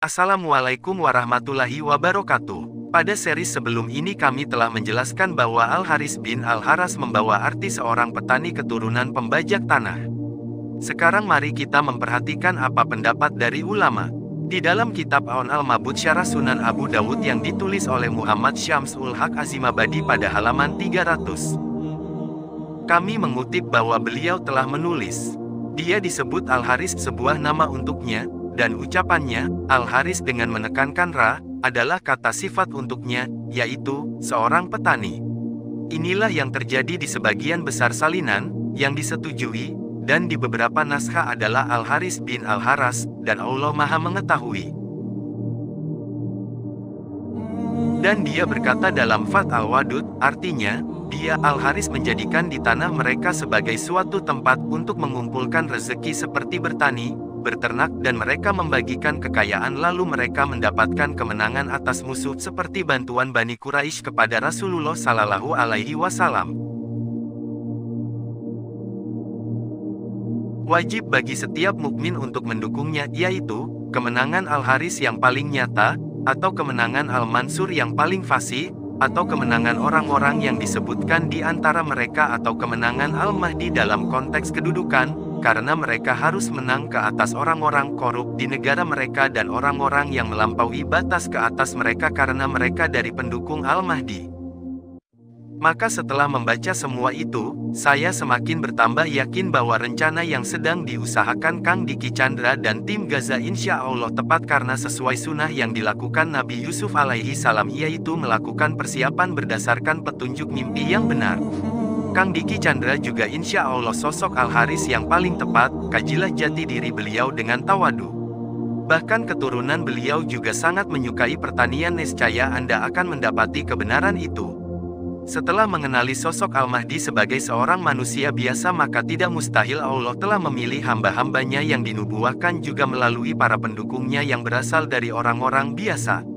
Assalamualaikum warahmatullahi wabarakatuh. Pada seri sebelum ini kami telah menjelaskan bahwa Al-Haris bin Al-Haras membawa arti seorang petani keturunan pembajak tanah. Sekarang mari kita memperhatikan apa pendapat dari ulama. Di dalam kitab Aun al-Mabud Syarah Sunan Abu Dawud yang ditulis oleh Muhammad Syamsul Haq Azimabadi pada halaman 300. Kami mengutip bahwa beliau telah menulis, dia disebut Al-Haris sebuah nama untuknya, dan ucapannya, Al-Haris dengan menekankan ra, adalah kata sifat untuknya, yaitu, seorang petani. Inilah yang terjadi di sebagian besar salinan, yang disetujui, dan di beberapa naskah adalah Al-Haris bin Al-Haras, dan Allah Maha Mengetahui. Dan dia berkata dalam Fath al-Wadud, artinya, dia Al-Haris menjadikan di tanah mereka sebagai suatu tempat untuk mengumpulkan rezeki seperti bertani, berternak dan mereka membagikan kekayaan lalu mereka mendapatkan kemenangan atas musuh seperti bantuan Bani Quraisy kepada Rasulullah Sallallahu Alaihi Wasallam. Wajib bagi setiap mukmin untuk mendukungnya, yaitu kemenangan Al-Haris yang paling nyata, atau kemenangan Al-Mansur yang paling fasih, atau kemenangan orang-orang yang disebutkan di antara mereka atau kemenangan Al-Mahdi dalam konteks kedudukan, karena mereka harus menang ke atas orang-orang korup di negara mereka dan orang-orang yang melampaui batas ke atas mereka karena mereka dari pendukung Al-Mahdi. Maka setelah membaca semua itu, saya semakin bertambah yakin bahwa rencana yang sedang diusahakan Kang Diki Chandra dan tim Gaza insya Allah tepat karena sesuai sunnah yang dilakukan Nabi Yusuf alaihi salam, yaitu melakukan persiapan berdasarkan petunjuk mimpi yang benar. Kang Diki Chandra juga insya Allah sosok Al-Haris yang paling tepat, kajilah jati diri beliau dengan tawadu. Bahkan keturunan beliau juga sangat menyukai pertanian, niscaya Anda akan mendapati kebenaran itu. Setelah mengenali sosok Al-Mahdi sebagai seorang manusia biasa, maka tidak mustahil Allah telah memilih hamba-hambanya yang dinubuahkan juga melalui para pendukungnya yang berasal dari orang-orang biasa.